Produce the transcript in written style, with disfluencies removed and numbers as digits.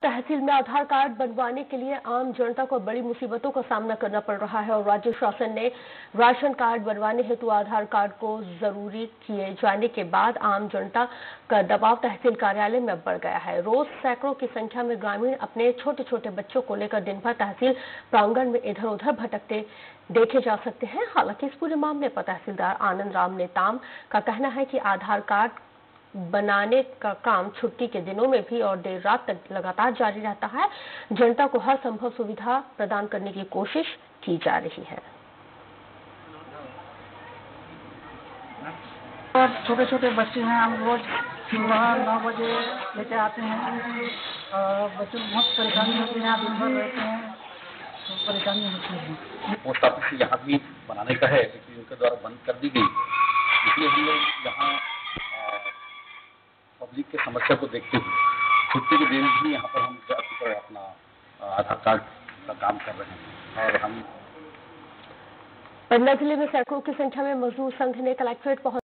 तहसील में आधार कार्ड बनवाने के लिए आम जनता को बड़ी मुसीबतों का सामना करना पड़ रहा है और राज्य शासन ने राशन कार्ड बनवाने हेतु आधार कार्ड को जरूरी किए जाने के बाद आम जनता का दबाव तहसील कार्यालय में बढ़ गया है। रोज सैकड़ों की संख्या में ग्रामीण अपने छोटे छोटे बच्चों को लेकर दिन भर तहसील प्रांगण में इधर उधर भटकते देखे जा सकते हैं। हालांकि इस पूरे मामले पर तहसीलदार आनंद राम नेताम का कहना है कि आधार कार्ड बनाने का काम छुट्टी के दिनों में भी और देर रात तक लगातार जारी रहता है। जनता को हर संभव सुविधा प्रदान करने की कोशिश की जा रही है। छोटे छोटे बच्चे हैं, हम रोज सुबह 9 बजे लेके आते हैं। बच्चों को बहुत परेशानी होती है, दिन भर रहते हैं तो परेशानी होती है। पोस्ट ऑफिस यहाँ भी बनाने का है लेकिन उनके द्वारा बंद कर दी गई, इसलिए हम लोग यहाँ पब्लिक के समस्या को देखते हुए छुट्टी के दिन भी यहाँ पर हम जाकर अपना आधार कार्ड का काम कर रहे हैं। और हम पन्ना जिले में सैकड़ों की संख्या में मजदूर संघ ने कलेक्ट्रेट पहुंच